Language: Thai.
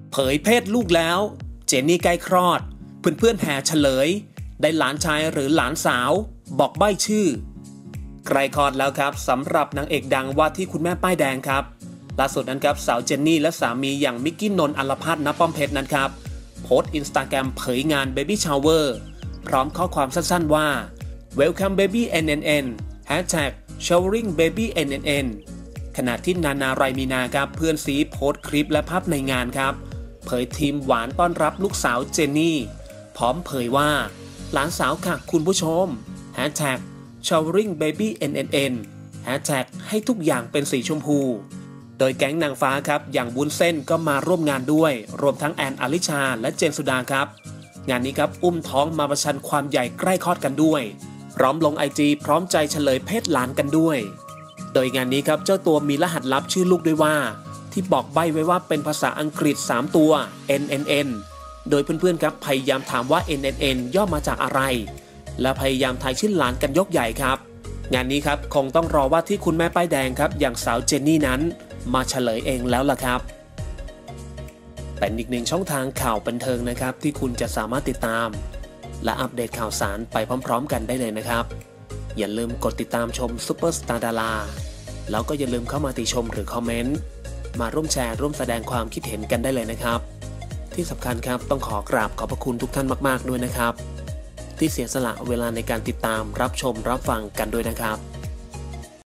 เผยเพศลูกแล้วเจนนี่ใกล้คลอดเพื่อนๆแห่เฉลยได้หลานชายหรือหลานสาวบอกใบ้ชื่อใกล้คลอดแล้วครับสำหรับนางเอกดังว่าที่คุณแม่ป้ายแดงครับล่าสุดนั้นครับสาวเจนนี่และสามีอย่างมิกกี้นนท์อัลภาสณป้อมเพชรนั้นครับโพสต์อินสตาแกรมเผยงาน Baby Shower พร้อมข้อความสั้นๆว่า Welcome Baby NNN #showering baby NNN ขณะที่นานาไรมีนาครับเพื่อนซีโพสต์คลิปและภาพในงานครับเผยทีมหวานต้อนรับลูกสาวเจนนี่พร้อมเผยว่าหลานสาวค่ะคุณผู้ชม #showering baby NNN ให้ทุกอย่างเป็นสีชมพูโดยแก๊งนางฟ้าครับอย่างวุ้นเส้นก็มาร่วมงานด้วยรวมทั้งแอนอลิชาและเจนสุดาครับงานนี้ครับอุ้มท้องมาประชันความใหญ่ใกล้คลอดกันด้วยพร้อมลง IG พร้อมใจเฉลยเพศหลานกันด้วยโดยงานนี้ครับเจ้าตัวมีรหัสลับชื่อลูกด้วยว่าที่บอกใบ้ไว้ว่าเป็นภาษาอังกฤษ3ตัว NNN โดยเพื่อนๆครับพยายามถามว่า NNN ย่อมาจากอะไรและพยายามทายชื่อหลานกันยกใหญ่ครับงานนี้ครับคงต้องรอว่าที่คุณแม่ป้ายแดงครับอย่างสาวเจนนี่นั้นมาเฉลยเองแล้วล่ะครับเป็นอีกหนึ่งช่องทางข่าวบันเทิงนะครับที่คุณจะสามารถติดตามและอัปเดตข่าวสารไปพร้อมๆกันได้เลยนะครับอย่าลืมกดติดตามชมซุปเปอร์สตาร์ดาราแล้วก็อย่าลืมเข้ามาติชมหรือคอมเมนต์มาร่วมแชร์ร่วมแสดงความคิดเห็นกันได้เลยนะครับที่สำคัญครับต้องขอกราบขอบพระคุณทุกท่านมากๆด้วยนะครับที่เสียสละเวลาในการติดตามรับชมรับฟังกันด้วยนะครับ